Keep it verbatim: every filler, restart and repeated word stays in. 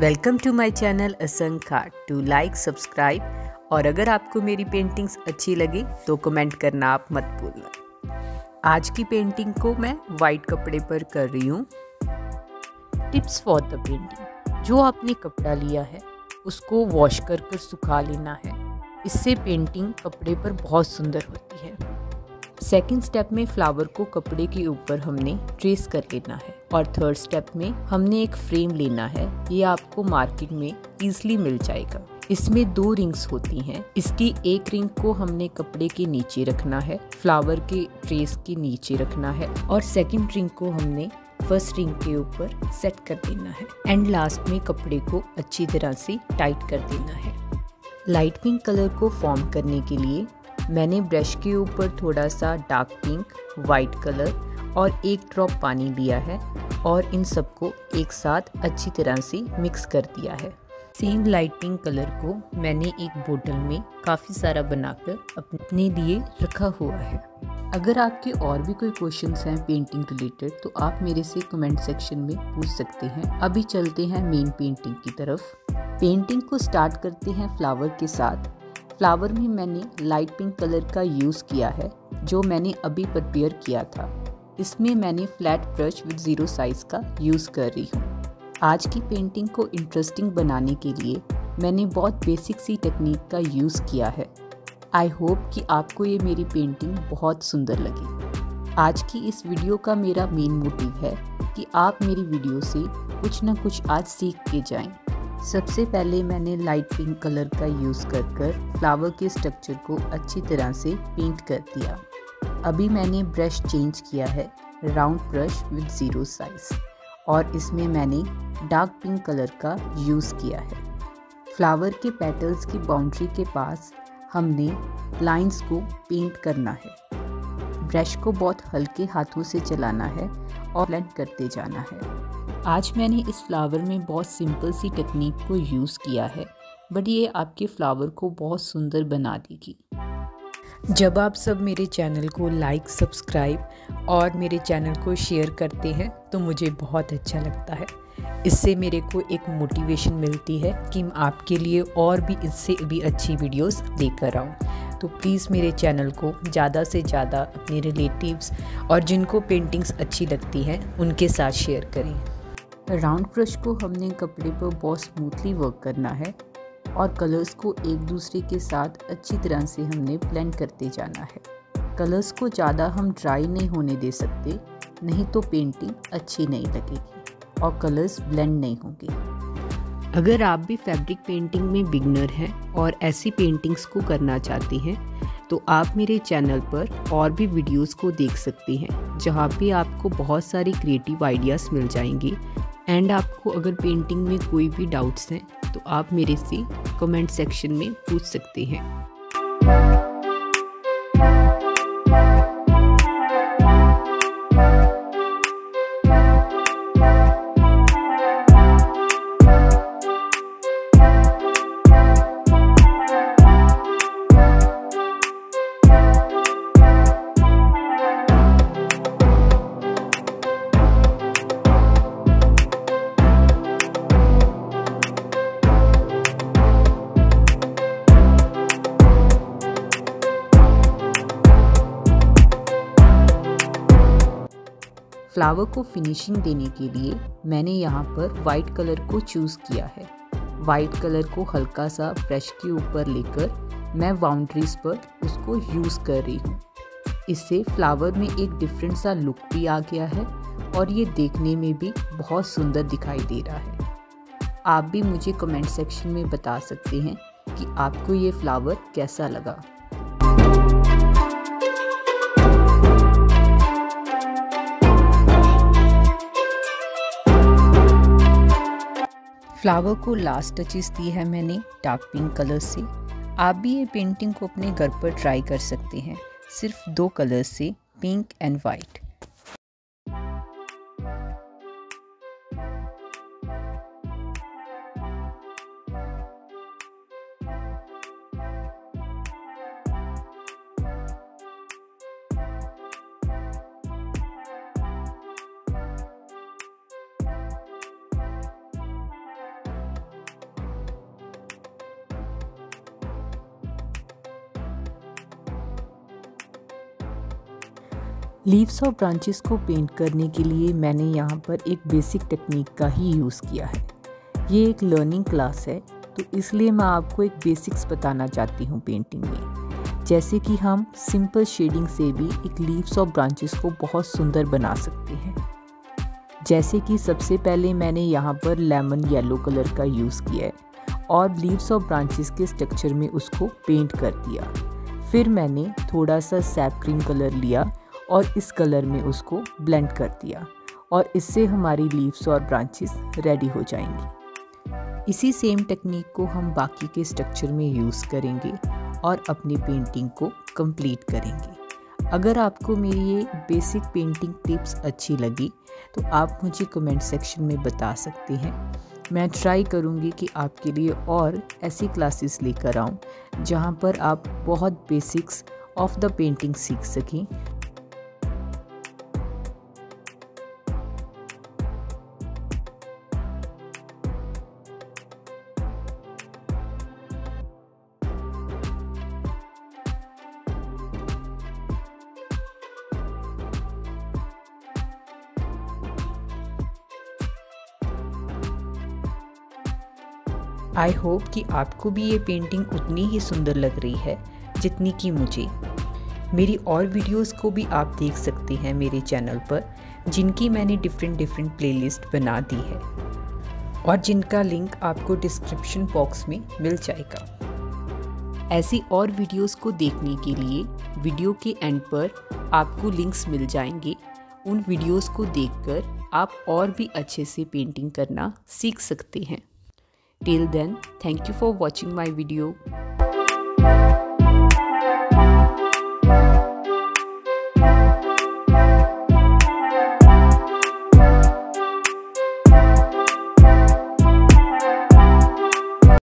Welcome to my channel असंक art. To like subscribe और अगर आपको मेरी पेंटिंग्स अच्छी लगी तो कमेंट करना आप मत भूलना। आज की पेंटिंग को मैं वाइट कपड़े पर कर रही हूँ। Tips for the painting. जो आपने कपड़ा लिया है उसको वॉश कर कर सुखा लेना है। इससे पेंटिंग कपड़े पर बहुत सुंदर होती है। सेकंड स्टेप में फ्लावर को कपड़े के ऊपर हमने ट्रेस कर लेना है और थर्ड स्टेप में हमने एक फ्रेम लेना है। ये आपको मार्केट में इजीली मिल जाएगा। इसमें दो रिंग्स होती हैं। इसकी एक रिंग को हमने कपड़े के नीचे रखना है, फ्लावर के ट्रेस के नीचे रखना है और सेकंड रिंग को हमने फर्स्ट रिंग के ऊपर सेट कर देना है एंड लास्ट में कपड़े को अच्छी तरह से टाइट कर देना है। लाइट पिंक कलर को फॉर्म करने के लिए मैंने ब्रश के ऊपर थोड़ा सा डार्क पिंक, वाइट कलर और एक ड्रॉप पानी लिया है और इन सबको एक साथ अच्छी तरह से मिक्स कर दिया है। सेम लाइट पिंक कलर को मैंने एक बोतल में काफ़ी सारा बनाकर अपने लिए रखा हुआ है। अगर आपके और भी कोई क्वेश्चंस हैं पेंटिंग रिलेटेड तो आप मेरे से कमेंट सेक्शन में पूछ सकते हैं। अभी चलते हैं मेन पेंटिंग की तरफ। पेंटिंग को स्टार्ट करते हैं फ्लावर के साथ। फ्लावर में मैंने लाइट पिंक कलर का यूज़ किया है जो मैंने अभी प्रिपेयर किया था। इसमें मैंने flat brush with zero size का यूज़ कर रही हूँ। आज की पेंटिंग को इंटरेस्टिंग बनाने के लिए मैंने बहुत बेसिक सी टेक्निक का यूज़ किया है। आई होप कि आपको ये मेरी पेंटिंग बहुत सुंदर लगी। आज की इस वीडियो का मेरा मेन मोटिव है कि आप मेरी वीडियो से कुछ ना कुछ आज सीख के जाएं। सबसे पहले मैंने लाइट पिंक कलर का यूज़ कर कर फ्लावर के स्ट्रक्चर को अच्छी तरह से पेंट कर दिया। अभी मैंने ब्रश चेंज किया है, round brush with zero size, और इसमें मैंने डार्क पिंक कलर का यूज़ किया है। फ्लावर के पेटल्स की बाउंड्री के पास हमने लाइंस को पेंट करना है। ब्रश को बहुत हल्के हाथों से चलाना है और ब्लेंड करते जाना है। आज मैंने इस फ्लावर में बहुत सिंपल सी टेक्निक को यूज़ किया है, बट ये आपके फ्लावर को बहुत सुंदर बना देगी। जब आप सब मेरे चैनल को लाइक, सब्सक्राइब और मेरे चैनल को शेयर करते हैं तो मुझे बहुत अच्छा लगता है। इससे मेरे को एक मोटिवेशन मिलती है कि मैं आपके लिए और भी इससे भी अच्छी वीडियोस लेकर आऊँ। तो प्लीज़ मेरे चैनल को ज़्यादा से ज़्यादा अपने रिलेटिव्स और जिनको पेंटिंग्स अच्छी लगती हैं उनके साथ शेयर करें। राउंड ब्रश को हमने कपड़े पर बहुत स्मूथली वर्क करना है और कलर्स को एक दूसरे के साथ अच्छी तरह से हमने ब्लेंड करते जाना है। कलर्स को ज़्यादा हम ड्राई नहीं होने दे सकते, नहीं तो पेंटिंग अच्छी नहीं लगेगी और कलर्स ब्लेंड नहीं होंगे। अगर आप भी फैब्रिक पेंटिंग में बिगनर हैं और ऐसी पेंटिंग्स को करना चाहते हैं तो आप मेरे चैनल पर और भी वीडियोस को देख सकते हैं जहाँ पे आपको बहुत सारी क्रिएटिव आइडियाज़ मिल जाएंगे। एंड आपको अगर पेंटिंग में कोई भी डाउट्स हैं तो आप मेरे से कमेंट सेक्शन में पूछ सकते हैं। फ्लावर को फिनिशिंग देने के लिए मैंने यहाँ पर वाइट कलर को चूज़ किया है। वाइट कलर को हल्का सा ब्रश के ऊपर लेकर मैं बाउंड्रीज पर उसको यूज़ कर रही हूँ। इससे फ्लावर में एक डिफरेंट सा लुक भी आ गया है और ये देखने में भी बहुत सुंदर दिखाई दे रहा है। आप भी मुझे कमेंट सेक्शन में बता सकते हैं कि आपको ये फ्लावर कैसा लगा। फ्लावर को लास्ट टचेस दी है मैंने डार्क पिंक कलर से। आप भी ये पेंटिंग को अपने घर पर ट्राई कर सकते हैं, सिर्फ दो कलर से, पिंक एंड वाइट। लीव्स और ब्रांचेस को पेंट करने के लिए मैंने यहाँ पर एक बेसिक टेक्निक का ही यूज़ किया है। ये एक लर्निंग क्लास है, तो इसलिए मैं आपको एक बेसिक्स बताना चाहती हूँ पेंटिंग में। जैसे कि हम सिंपल शेडिंग से भी एक लीव्स और ब्रांचेस को बहुत सुंदर बना सकते हैं। जैसे कि सबसे पहले मैंने यहाँ पर लेमन येलो कलर का यूज़ किया है और लीव्स और ब्रांचेस के स्ट्रक्चर में उसको पेंट कर दिया। फिर मैंने थोड़ा सा सैप क्रीम कलर लिया और इस कलर में उसको ब्लेंड कर दिया और इससे हमारी लीव्स और ब्रांचेस रेडी हो जाएंगी। इसी सेम टेक्निक को हम बाकी के स्ट्रक्चर में यूज़ करेंगे और अपनी पेंटिंग को कंप्लीट करेंगे। अगर आपको मेरी ये बेसिक पेंटिंग टिप्स अच्छी लगी तो आप मुझे कमेंट सेक्शन में बता सकते हैं। मैं ट्राई करूँगी कि आपके लिए और ऐसी क्लासेस लेकर आऊँ जहाँ पर आप बहुत बेसिक्स ऑफ द पेंटिंग सीख सकें। आई होप कि आपको भी ये पेंटिंग उतनी ही सुंदर लग रही है जितनी कि मुझे। मेरी और वीडियोस को भी आप देख सकते हैं मेरे चैनल पर, जिनकी मैंने डिफरेंट डिफरेंट प्लेलिस्ट बना दी है और जिनका लिंक आपको डिस्क्रिप्शन बॉक्स में मिल जाएगा। ऐसी और वीडियोस को देखने के लिए वीडियो के एंड पर आपको लिंक्स मिल जाएंगे। उन वीडियोस को देखकर आप और भी अच्छे से पेंटिंग करना सीख सकते हैं। Till then, thank you for watching my video.